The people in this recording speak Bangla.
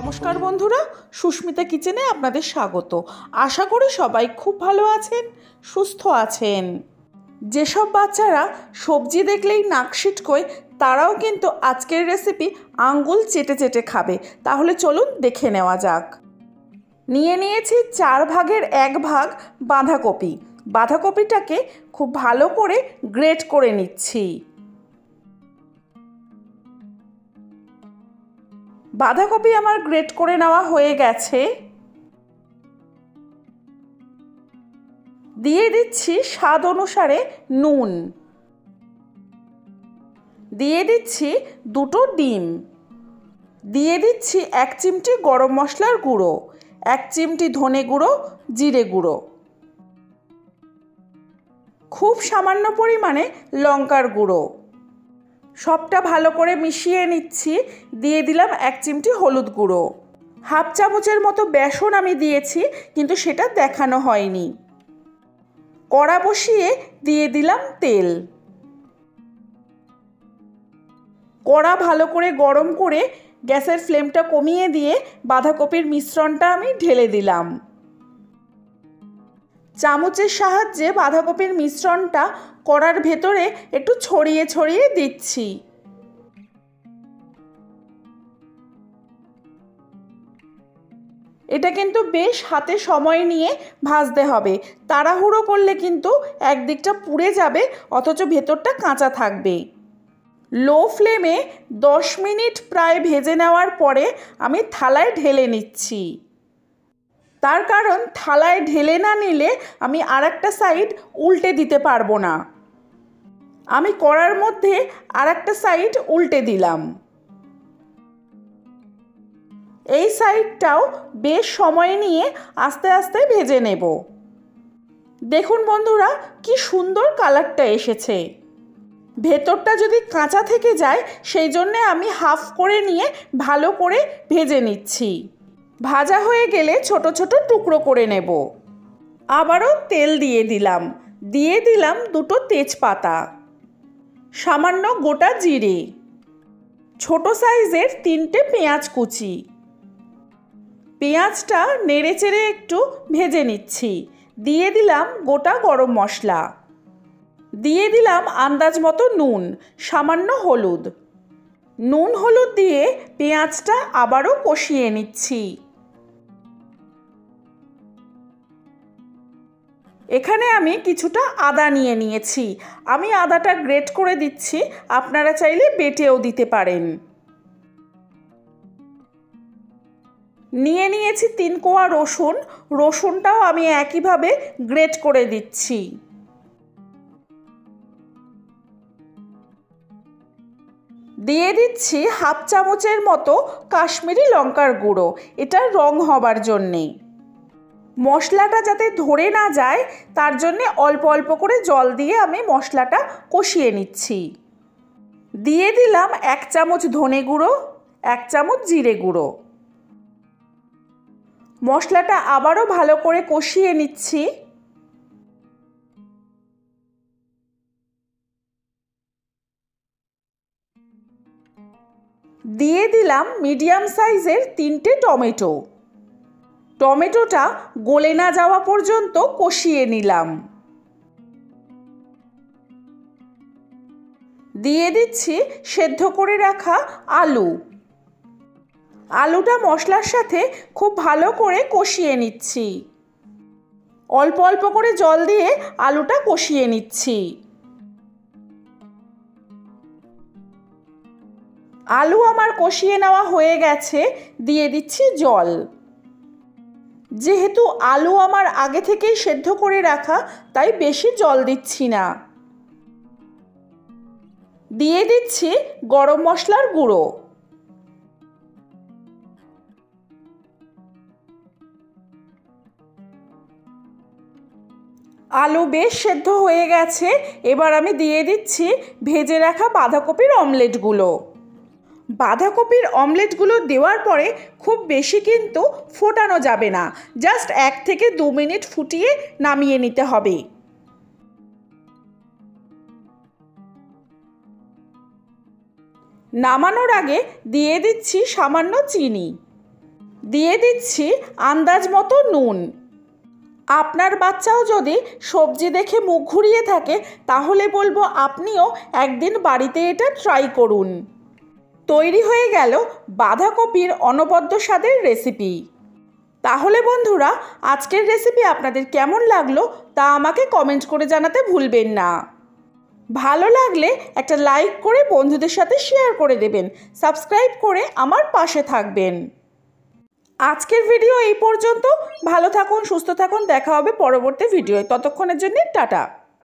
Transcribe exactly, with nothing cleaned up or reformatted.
নমস্কার বন্ধুরা, সুস্মিতা কিচেনে আপনাদের স্বাগত। আশা করি সবাই খুব ভালো আছেন, সুস্থ আছেন। যেসব বাচ্চারা সবজি দেখলেই নাক সিটকোয়, তারাও কিন্তু আজকের রেসিপি আঙ্গুল চেটে চেটে খাবে। তাহলে চলুন দেখে নেওয়া যাক। নিয়ে নিয়েছি চার ভাগের এক ভাগ বাঁধাকপি। বাঁধাকপিটাকে খুব ভালো করে গ্রেট করে নিচ্ছি। বাঁধাকপি আমার গ্রেট করে নেওয়া হয়ে গেছে। দিয়ে দিচ্ছি স্বাদ অনুসারে নুন, দিয়ে দিচ্ছি দুটো ডিম, দিয়ে দিচ্ছি এক চিমটি গরম মশলার গুঁড়ো, এক চিমটি ধনে গুঁড়ো, জিরে গুঁড়ো, খুব সামান্য পরিমাণে লঙ্কার গুঁড়ো। সবটা ভালো করে মিশিয়ে নিচ্ছি। দিয়ে দিলাম এক চিমটি হলুদ গুঁড়ো, হাফ চামচের মতো বেসন আমি দিয়েছি, কিন্তু সেটা দেখানো হয়নি। কড়া বসিয়ে দিয়ে দিলাম তেল। কড়া ভালো করে গরম করে গ্যাসের ফ্লেমটা কমিয়ে দিয়ে বাঁধাকপির মিশ্রণটা আমি ঢেলে দিলাম। চামচের সাহায্যে বাঁধাকপির মিশ্রণটা কড়ার ভেতরে একটু ছড়িয়ে ছড়িয়ে দিচ্ছি। এটা কিন্তু বেশ হাতে সময় নিয়ে ভাজতে হবে। তাড়াহুড়ো করলে কিন্তু একদিকটা পুড়ে যাবে, অথচ ভেতরটা কাঁচা থাকবে। লো ফ্লেমে দশ মিনিট প্রায় ভেজে নেওয়ার পরে আমি থালায় ঢেলে নিচ্ছি। তার কারণ থালায় ঢেলে না নিলে আমি আর একটা সাইড উল্টে দিতে পারবো না। আমি কড়ার মধ্যে আর একটা সাইড উল্টে দিলাম। এই সাইডটাও বেশ সময় নিয়ে আস্তে আস্তে ভেজে নেব। দেখুন বন্ধুরা, কি সুন্দর কালারটা এসেছে। ভেতরটা যদি কাঁচা থেকে যায়, সেই জন্যে আমি হাফ করে নিয়ে ভালো করে ভেজে নিচ্ছি। ভাজা হয়ে গেলে ছোট ছোট টুকরো করে নেব। আবারও তেল দিয়ে দিলাম, দিয়ে দিলাম দুটো তেজপাতা, সামান্য গোটা জিরে, ছোট সাইজের তিনটে পেঁয়াজ কুচি। পেঁয়াজটা নেড়ে চেড়ে একটু ভেজে নিচ্ছি। দিয়ে দিলাম গোটা গরম মশলা, দিয়ে দিলাম আন্দাজ মতো নুন, সামান্য হলুদ। নুন হলুদ দিয়ে পেঁয়াজটা আবারও কষিয়ে নিচ্ছি। এখানে আমি কিছুটা আদা নিয়ে নিয়েছি। আমি আদাটা গ্রেট করে দিচ্ছি, আপনারা চাইলে বেটেও দিতে পারেন। নিয়ে নিয়েছি তিন কোয়া রসুন। রসুনটাও আমি একইভাবে গ্রেট করে দিচ্ছি। দিয়ে দিচ্ছি হাফ চামচের মতো কাশ্মীরি লঙ্কার গুঁড়ো, এটা রং হবার জন্যে। মশলাটা যাতে ধরে না যায়, তার জন্যে অল্প অল্প করে জল দিয়ে আমি মশলাটা কষিয়ে নিচ্ছি। দিয়ে দিলাম এক চামচ ধনে গুঁড়ো, এক চামচ জিরে গুঁড়ো। মশলাটা আবারও ভালো করে কষিয়ে নিচ্ছি। দিয়ে দিলাম মিডিয়াম সাইজের তিনটে টমেটো। টমেটোটা গলে না যাওয়া পর্যন্ত কষিয়ে নিলাম। দিয়ে দিচ্ছি সেদ্ধ করে রাখা আলু। আলুটা মশলার সাথে খুব ভালো করে কষিয়ে নিচ্ছি। অল্প অল্প করে জল দিয়ে আলুটা কষিয়ে নিচ্ছি। আলু আমার কষিয়ে নেওয়া হয়ে গেছে। দিয়ে দিচ্ছি জল। যেহেতু আলু আমার আগে থেকেই সেদ্ধ করে রাখা, তাই বেশি জল দিচ্ছি না। দিয়ে দিচ্ছি গরম মশলার গুঁড়ো। আলু বেশ সেদ্ধ হয়ে গেছে। এবার আমি দিয়ে দিচ্ছি ভেজে রাখা বাঁধাকপির অমলেটগুলো। বাঁধাকপির অমলেটগুলো দেওয়ার পরে খুব বেশি কিন্তু ফোটানো যাবে না, জাস্ট এক থেকে দু মিনিট ফুটিয়ে নামিয়ে নিতে হবে। নামানোর আগে দিয়ে দিচ্ছি সামান্য চিনি। দিয়ে দিচ্ছি আন্দাজ মতো নুন। আপনার বাচ্চাও যদি সবজি দেখে মুখ ঘুরিয়ে থাকে তাহলে বলবো আপনিও একদিন বাড়িতে এটা ট্রাই করুন। তৈরি হয়ে গেল বাঁধাকপির অনবদ্য স্বাদের রেসিপি। তাহলে বন্ধুরা, আজকের রেসিপি আপনাদের কেমন লাগলো তা আমাকে কমেন্ট করে জানাতে ভুলবেন না। ভালো লাগলে একটা লাইক করে বন্ধুদের সাথে শেয়ার করে দেবেন, সাবস্ক্রাইব করে আমার পাশে থাকবেন। আজকের ভিডিও এই পর্যন্ত। ভালো থাকুন, সুস্থ থাকুন, দেখা হবে পরবর্তী ভিডিওয়। ততক্ষণের জন্য টাটা।